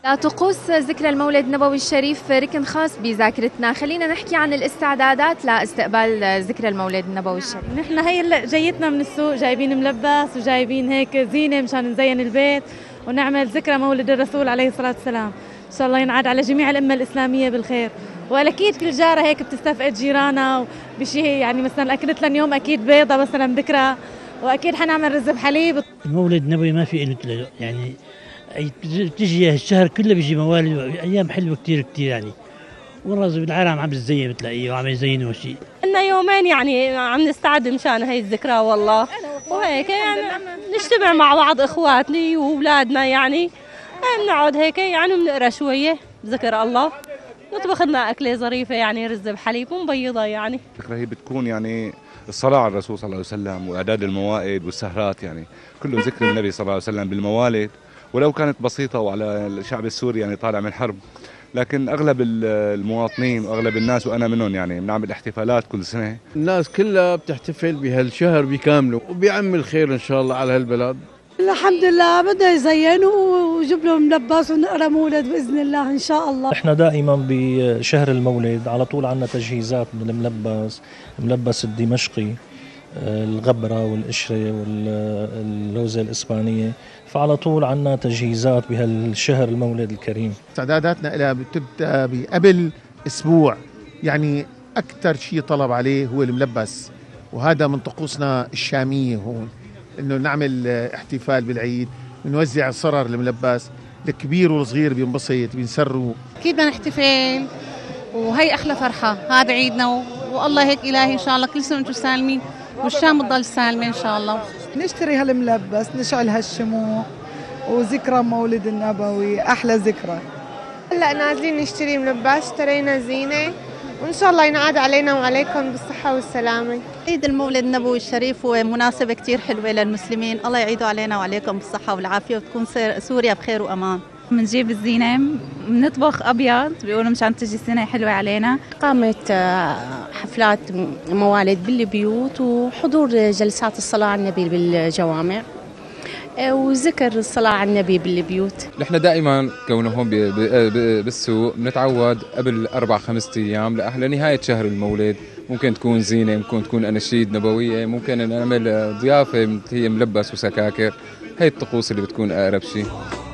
طقوس ذكرى المولد النبوي الشريف ركن خاص بذاكرتنا، خلينا نحكي عن الاستعدادات لاستقبال ذكرى المولد النبوي الشريف. نحن هي هلا جايتنا من السوق، جايبين ملبس وجايبين هيك زينة مشان نزين البيت ونعمل ذكرى مولد الرسول عليه الصلاة والسلام. إن شاء الله ينعاد على جميع الأمة الإسلامية بالخير، وأكيد كل جارة هيك بتستفقد جيرانها بشيء، يعني مثلا أكلت لنا اليوم أكيد بيضة مثلا بكرة، وأكيد حنعمل رز بحليب. المولد النبوي ما في له يعني بتجي الشهر كله بيجي موالد ايام حلوه كثير يعني، والله بالعالم عم بتزين بتلاقيه وعم يزينوا شيء. لنا يومين يعني عم نستعد مشان هي الذكرى والله، وهيك يعني نجتمع مع بعض اخواتني واولادنا، يعني بنقعد هيك يعني بنقرا شويه بذكر الله، نطبخ لنا اكله ظريفه يعني رز بحليب ومبيضه. يعني الذكرى هي بتكون يعني الصلاة على الرسول صلى الله عليه وسلم وإعداد الموائد والسهرات، يعني كله ذكر النبي صلى الله عليه وسلم بالموالد، ولو كانت بسيطة وعلى الشعب السوري يعني طالع من حرب، لكن أغلب المواطنين وأغلب الناس وأنا منهم يعني بنعمل احتفالات كل سنة. الناس كلها بتحتفل بهالشهر بكامله وبيعم الخير إن شاء الله على هالبلد. الحمد لله بدنا يزينوا ويجيب لهم ملبس ونقرا مولد باذن الله ان شاء الله. احنا دائما بشهر المولد على طول عندنا تجهيزات من الملبس الدمشقي، الغبره والقشره واللوزه الاسبانيه، فعلى طول عندنا تجهيزات بهالشهر المولد الكريم. استعداداتنا لها بتبدا قبل اسبوع، يعني اكثر شيء طلب عليه هو الملبس، وهذا من طقوسنا الشاميه هون، انه نعمل احتفال بالعيد، بنوزع الصرر الملبس، الكبير والصغير بينبسط بينسروا. اكيد بدنا نحتفل وهي احلى فرحه، هذا عيدنا والله هيك الهي ان شاء الله كل سنه وانتم سالمين والشام تضل سالمه ان شاء الله. نشتري هالملبس، نشعل هالشموع، وذكرى مولد النبوي احلى ذكرى. هلا نازلين نشتري ملبس، اشترينا زينه، وإن شاء الله ينعاد علينا وعليكم بالصحة والسلامة. عيد المولد النبوي الشريف هو مناسبة كتير حلوة للمسلمين، الله يعيدوا علينا وعليكم بالصحة والعافية وتكون سوريا بخير وأمان. بنجيب الزينة، بنطبخ أبيض بيقولوا مشان تجي السنة حلوة علينا. قامت حفلات موالد بالبيوت وحضور جلسات الصلاة على النبي بالجوامع وذكر الصلاة على النبي بالبيوت. نحن دائما كونه هون بالسوق بنتعود قبل 4-5 أيام لنهاية شهر المولد، ممكن تكون زينة، ممكن تكون أناشيد نبوية، ممكن نعمل ضيافة هي ملبس وسكاكر، هي الطقوس اللي بتكون أقرب شيء.